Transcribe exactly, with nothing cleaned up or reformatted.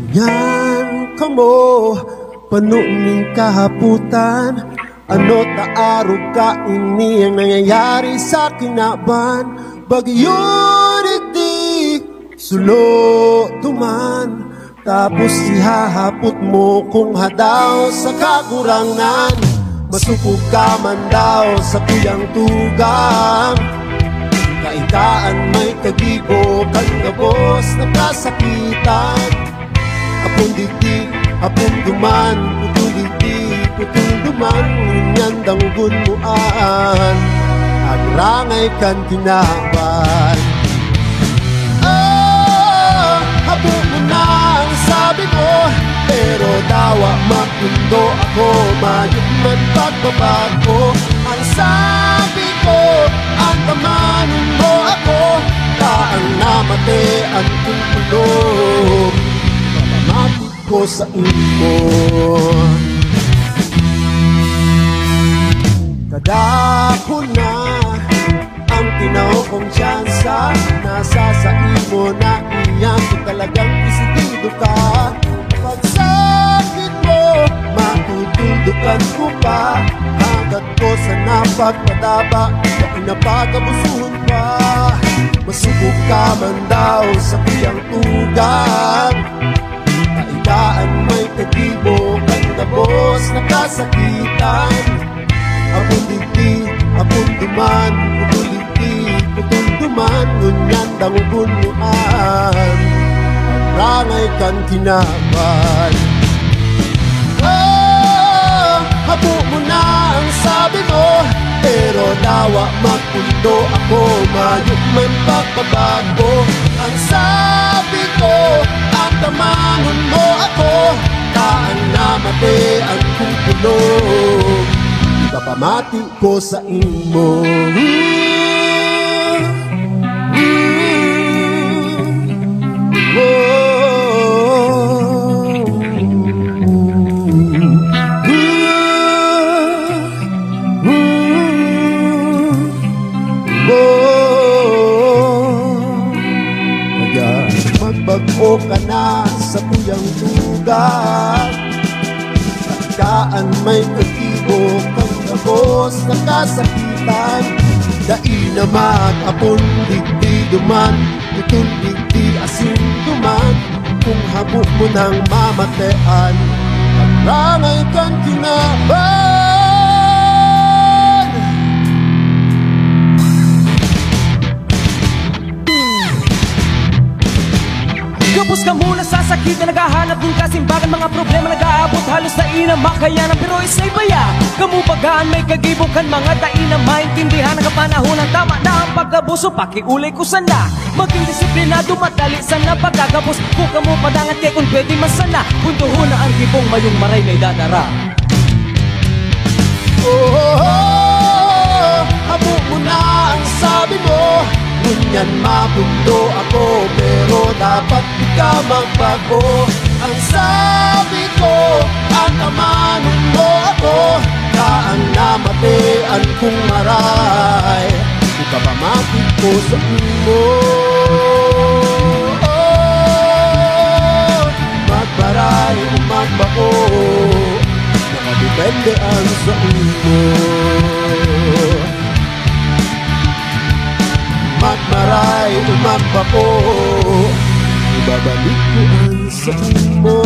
Yan kamo panuning kahaputan. Ano taarog ka ini ang nangyayari sa kinaban. Bagyo di sulo tuman. Tapos ihahapot mo kung hadaw sa kakurangan. Masupog ka man daw sa kuyang tugang. Kaikaan may kagibo kang gabos na kasakitan. Apong diti, apong duman, putul diti, putul duman, ngunyan danggun muan. Ang rangay kan kinaban. Oh, habo mo na ang sabi ko, pero dawa makundo ako, mayot man pagbabago. Ang sabi ko, ang tamanin mo ako, taang namatean kong tulog. Pamamati ko sa imo. Kadako na ang tinaw kong tsansa, nasa sa imo na iyan ko talagang isitido ka. Pagsakit mo, matutuldukan ko pa. Hanggat ko sa napagpadaba, na inapagabusuhan pa. Masubok ka man daw sa kuyang tugang. Kaigaan may kagibo kang dabos na kasakitan. Apong digdi, apong duman, putuliti, putul duman, ngunyan dangugun muan. Rangay kan kinaban. Oh, habo mo na ang sabi mo, pero dawa magpundo ako, mayok man pagbabago. Ang sabi ko, ang tamanon mo ako, taan namatean kong tulog. Ipapamati ko sa imo. Magbago ka na sa kuyang tugang. Kaan may kagibo kang gabos na kasakitan. Dai na mag-apon digdi duman, putul digdi asin duman. Kung habo mo nang mamatean, rangay kang kinaban. Kapos ka muna sa sakit na naghahanap ng kasimbagan. Mga problema nag-aabot halos na inamakayanan. Pero isa'y baya, kamubagaan may kagibukan. Mga dai na maintindihan ang kapanahon ng tama na ang pagkabuso. Pakiulay ko sana, maging disiplinado, madali sana pagkagapos. Kung kamu padangat kay kung pwede masana, puntuhon na ang hibong mayong maray na idadara. Oh, oh, oh, habo mo na ang sabi mo, ngunyan mapundo ako, pero dapat di ka magbago. Ang sabi ko, ang tamanon mo ako, kaan namatean kong maray. Ipapamati ko sa imo. Oh, magmaray o magbao, nakadepende ang sa imo. Magmaray o magbako, ibabalik ko ang sa imo.